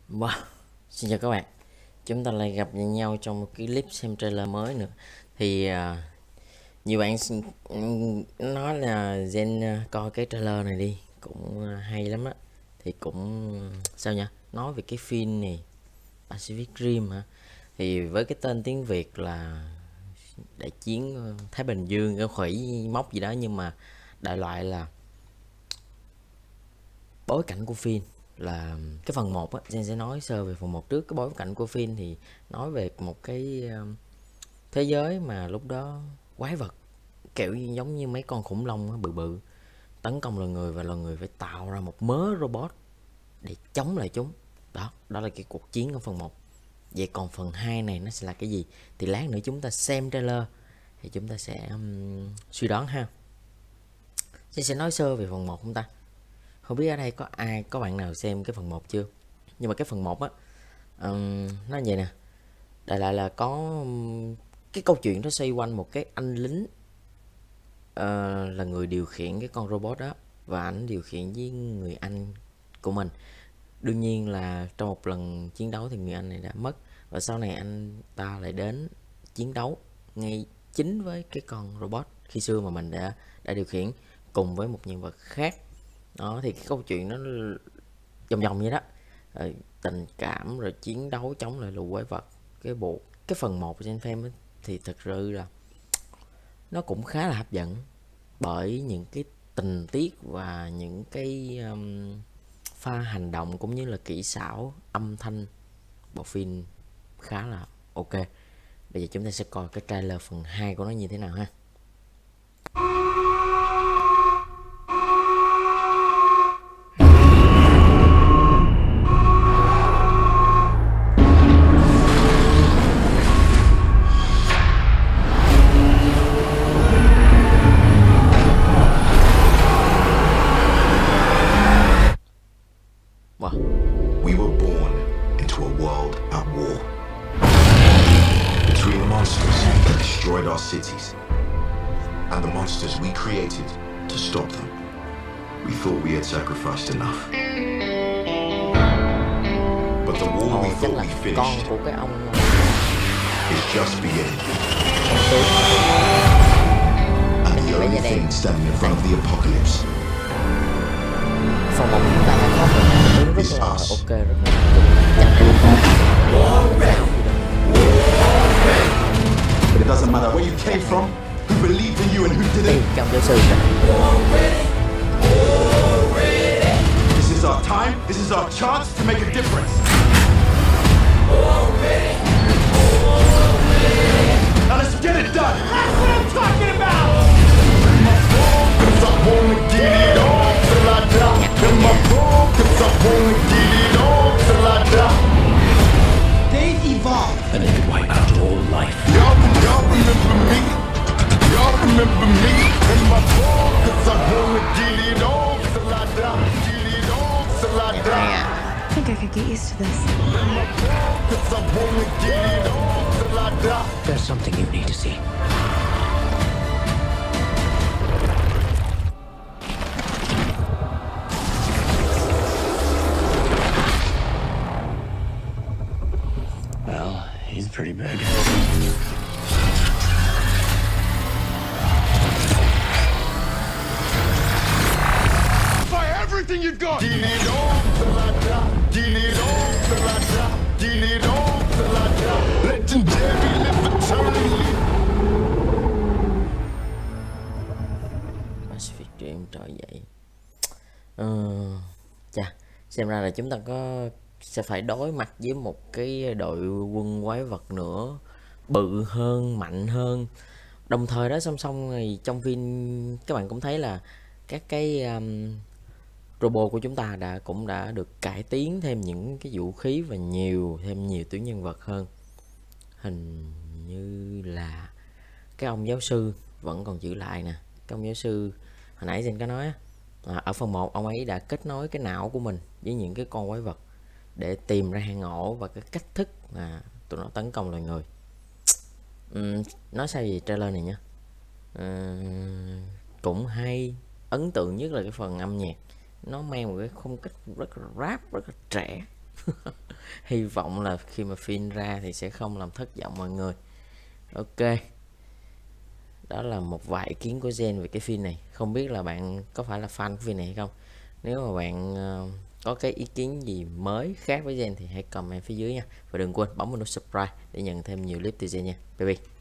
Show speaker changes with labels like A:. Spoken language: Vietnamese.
A: Wow, xin chào các bạn. Chúng ta lại gặp nhau trong một cái clip xem trailer mới nữa. Thì nhiều bạn nói là Gen coi cái trailer này đi, cũng hay lắm á. Thì cũng sao nhỉ? Nói về cái phim này Pacific Rim hả? Thì với cái tên tiếng Việt là đại chiến Thái Bình Dương, cái khỉ móc gì đó, nhưng mà đại loại là bối cảnh của phim là cái phần 1 á, Gen sẽ nói sơ về phần 1 trước. Cái bối cảnh của phim thì nói về một cái thế giới mà lúc đó quái vật kiểu giống như mấy con khủng long á, bự bự tấn công loài người, và loài người phải tạo ra một mớ robot để chống lại chúng. Đó là cái cuộc chiến của phần 1. Vậy còn phần 2 này nó sẽ là cái gì thì lát nữa chúng ta xem trailer thì chúng ta sẽ suy đoán ha. Gen sẽ nói sơ về phần 1 không ta? Không biết ở đây có bạn nào xem cái phần 1 chưa? Nhưng mà cái phần 1 á, nó vậy nè. Đại lại là có cái câu chuyện nó xoay quanh một cái anh lính là người điều khiển cái con robot đó, và ảnh điều khiển với người anh của mình. Đương nhiên là trong một lần chiến đấu thì người anh này đã mất, và sau này anh ta lại đến chiến đấu ngay chính với cái con robot khi xưa mà mình đã điều khiển, cùng với một nhân vật khác. Đó thì cái câu chuyện nó vòng vòng vậy đó. Tình cảm rồi chiến đấu chống lại lũ quái vật. Cái phần 1 trên phim thì thật sự là nó cũng khá là hấp dẫn, bởi những cái tình tiết và những cái pha hành động cũng như là kỹ xảo âm thanh bộ phim khá là ok. Bây giờ chúng ta sẽ coi cái trailer phần 2 của nó như thế nào ha. Wow.
B: We were born into a world at war between the monsters that destroyed our cities and the monsters we created to stop them. We thought we had sacrificed enough. But the war we
A: Chắc
B: thought
A: là
B: we
A: con
B: finished
A: của cái ông
B: is just beginning.
A: tướng.
B: And the only thing standing in front of the apocalypse
A: Phần 1 chúng ta đã có một tướng rất là ok rồi,
B: But it doesn't matter where you came from, who believed in you and who didn't.
A: trong giáo sư
B: This is our time, this is our chance to make a difference. Now let's get it done. That's what I'm talking about. Cause I wanna get it on till I die. In my phone, cause I wanna get it on till I die.
C: They've evolved.
D: And it could wipe out all life.
B: Y'all remember me? Y'all remember me? In my phone, cause I wanna get it on till I die. Get it on till I die.
E: I think I could get used to this.
B: In my phone, cause I wanna get it on till I die.
D: There's something you need to see. Well, he's pretty big.
B: Fire everything you got! Get it on till I die. Get it on till I die. Get it on till I die. Legendary, live eternally.
A: Pacific Rim trỗi dậy. Xem ra là chúng ta sẽ phải đối mặt với một cái đội quân quái vật nữa, bự hơn, mạnh hơn. Đồng thời đó, song song thì trong phim các bạn cũng thấy là các cái robot của chúng ta cũng đã được cải tiến thêm những cái vũ khí và thêm nhiều tuyến nhân vật hơn. Hình như là cái ông giáo sư vẫn còn giữ lại nè. Cái ông giáo sư hồi nãy Jin có nói ở phần 1 ông ấy đã kết nối cái não của mình với những cái con quái vật để tìm ra hang ổ và cái cách thức là tụi nó tấn công loài người. Nói sao về trailer này nhá. Cũng hay, ấn tượng nhất là cái phần âm nhạc, nó mang một cái phong cách rất là rap, rất là trẻ. Hy vọng là khi mà phim ra thì sẽ không làm thất vọng mọi người. Ok, đó là một vài ý kiến của Gen về cái phim này. Không biết là bạn có phải là fan của phim này hay không. Nếu mà bạn có cái ý kiến gì mới khác với Gen thì hãy comment phía dưới nha. Và đừng quên bấm vào nút subscribe để nhận thêm nhiều clip từ Gen nha. Bye bye.